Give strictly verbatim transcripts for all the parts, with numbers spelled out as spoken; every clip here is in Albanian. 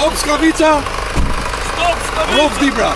Stop Skavica! Stop Skavica! Rrov Dibra!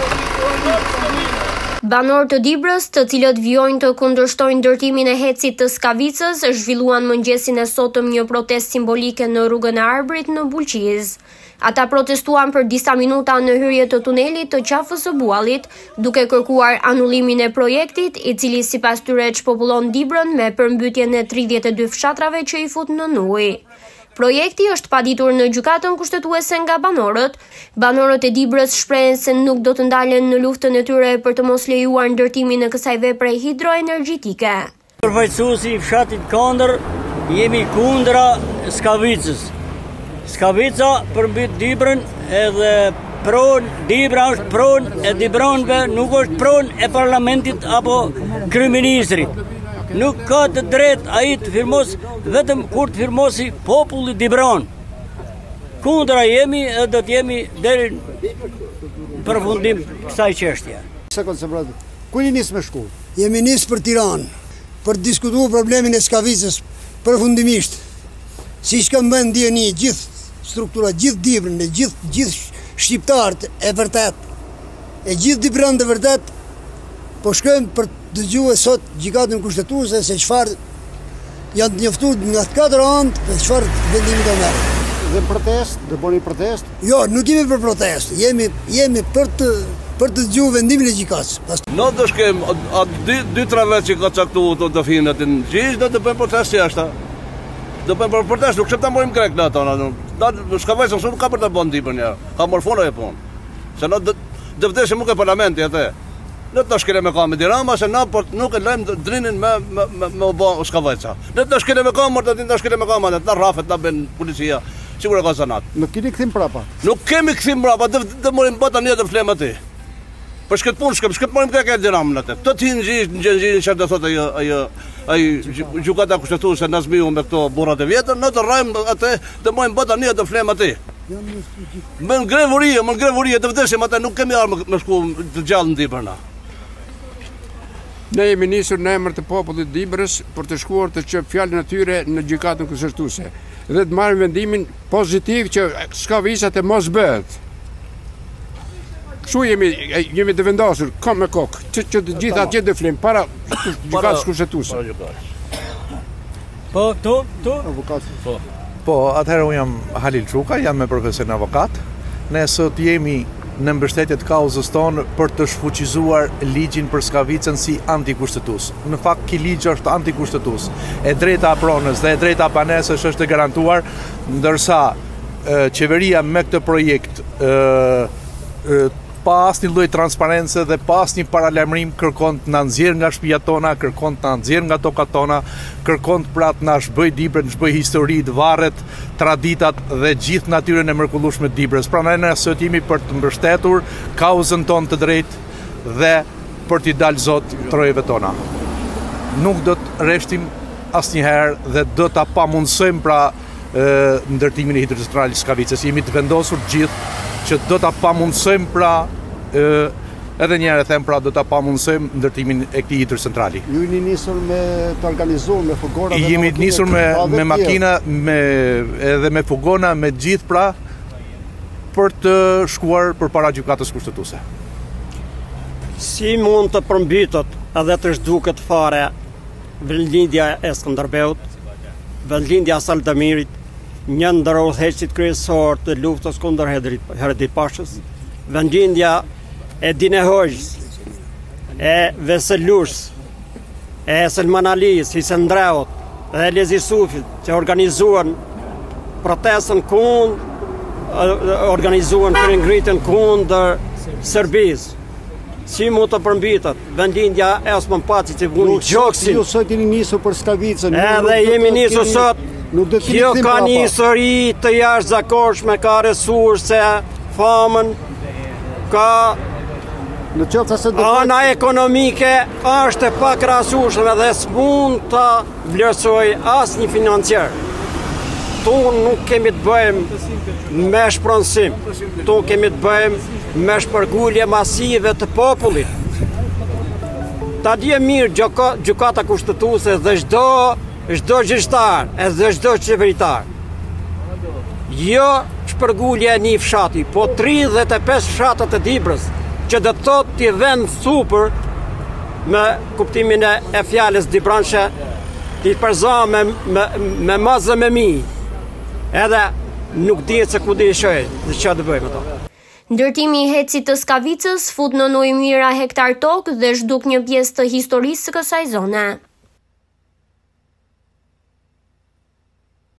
Banorë të Dibrës, të cilët vijojnë të kundërshtojnë ndërtimin e hecit të Skavicës, zhvilluan mëngjesin e sotëm një protestë simbolike në rrugën e Arbrit në Bulqiz. Ata protestuan për disa minuta në hyrje të tunelit të qafës së Buallit, duke kërkuar anullimin e projektit, i cili sipas tyre çpopullon Dibrën me përmbytjen e tridhjetë e dy fshatrave që i fut në ujë. Projekti është paditur në gjykatën kushtetuese nga banorët. Banorët e Dibrës shprehen se nuk do të ndalen në luftën e tyre për të mos lejuar ndërtimin e kësaj vepre hidroenergjitike. Përfaqësuesi i fshatit Kandër, jemi kundra Skavicës. Skavica përmbyt Dibrën edhe pron, Dibra është pron e Dibranëve, nuk është pron e parlamentit apo kryeministrit. Nuk ka të drejt ai të firmos vetëm kur të firmosi populli Dibran. Kundra jemi e do të jemi deri në përfundim kësaj çështje. Sekond se brad. Ku jeni nis me shku? Jemi nis për Tiranë, për të diskutuar problemin e Skavicës përfundimisht. Siç kanë bën ndjeni gjithë struktura, gjithë Dibrën, e gjithë gjithë shqiptarët e vërtet. E gjithë Dibran të vërtet po shkojmë për dëgjue sot gjykatën kushtetuese se çfarë janë të njoftuar nga të katër anët dhe çfarë vendimi do merret. Dhe protest, do bëni protest? Jo, nuk jemi për protest, jemi jemi për të për të dëgjuar vendimin e gjykatës. Ne do shkem atë dy tre vjet që ka caktuar të definat në gjyq, do të bëjmë protest jashtë. Do bëjmë protest, nuk septa morim grek në ato. Do Skavicën nuk ka për të bënë Dibrën ja. Ka morfonë e punë. Se ne do vdesim nuk e parlamenti atë. Ne të shkele me kamë Dirama, se na nuk e lejmë drinin me me u bë Skavica. Ne të shkele me kamë, do të shkele me kamë, na rrafet na bën policia. Sigurisht ka zanat. Nuk keni kthim prapa. Nuk kemi kthim prapa, do të morim bota një të flemë aty. Për shkët punë, shkët, shkët morim tek Dirama atë. Të tin gjë, gjë, gjë, çfarë do thotë ajo, ajo, ai gjykata kushtetuese na zbiu me këto burrat e vjetër, ne të rrajmë atë, të morim bota një të flemë aty. Me grevurie, me grevurie të vdesim atë, nuk kemi armë me shku të gjallë në Dibrën. Ne jemi nisur në emër të popullit Dibrës për të shkuar të çojmë fjalën e tyre në gjykatën kushtetuese dhe të marrim vendimin pozitiv që Skavica të mos bëhet. Kështu jemi jemi të vendosur kom me kokë që, që të gjithë atje të flim para gjykatës kushtetuese. Po, këtu, këtu? Avokat. Po. Po, atëherë unë jam Halil Çuka, jam me profesion avokat. Ne sot jemi në mbështetje të kauzës tonë për të shfuqizuar ligjin për Skavicën si antikushtetues. Në fakt, ky ligj është antikushtetues. E drejta e pronës dhe e drejta e banesës është e garantuar, ndërsa e, qeveria me këtë projekt e, e, pa asnjë lloj transparence dhe pa asnjë paralajmërim kërkon të na nxjerr nga shtëpia tona, kërkon të na nxjerr nga tokat tona, kërkon të pra të na shbëj Dibrën, shbëj histori, të varret, traditat dhe gjithë natyrën e mrekullueshme të Dibrës. Prandaj ne sot jemi për të mbështetur kauzën tonë të drejtë dhe për t'i dalë zot trojeve tona. Nuk do të rreshtim asnjëherë dhe do ta pamundsojmë pra e, ndërtimin e hidrocentralës Skavicës. Jemi të vendosur gjithë që do ta pamundsojmë pra e, edhe një herë them pra do ta pamundsojmë ndërtimin e këtij hidrocentrali. Ju jeni nisur me të organizuar me fugona dhe jemi nisur me me makina, me edhe me fugona, me gjithë pra për të shkuar përpara gjykatës kushtetuese. Si mund të përmbytet edhe të zhduket fare vendlindja e Skënderbeut, vendlindja e Saldamirit, një ndër udhëheqësit kryesor të luftës kundër Heredit Pashës, vendlindja e Dine Hoxhës, e Veselushës, e Selman Alis, Hisen Dreut dhe Lezi Sufit, që organizuan protestën kundër, organizuan për ngritjen kundër Serbisë. Si mund të përmbytet vendlindja e Osman Paçit që vuni Gjoksin. Ju sot jeni nisur për Skavicën. Edhe jemi nisur sot. Kjo ka një histori të jashtëzakonshme, ka resurse, famën, ka në qoftë se do ana ekonomike është e pakrahasueshme dhe s'mund të vlerësoj asnjë financiar. Tu nuk kemi të bëjmë me shpronësim, tu kemi të bëjmë me shpërngulje masive të popullit. Ta dje mirë gjykata kushtetuese dhe çdo çdo gjyqtar, edhe çdo qeveritar. Jo shpërgullje e një fshati, po tridhjet e pesë fshatat e Dibrës, që do të thotë t'i vend super me kuptimin e, e fjalës Dibranshe, t'i përza me, me, me mazë me mi, edhe nuk dihet se ku do i shojë dhe çfarë do bëjmë ato. Ndërtimi i hecit të Skavicës fut në ujë mijëra hektar tokë dhe zhduk një pjesë të historisë së kësaj zone.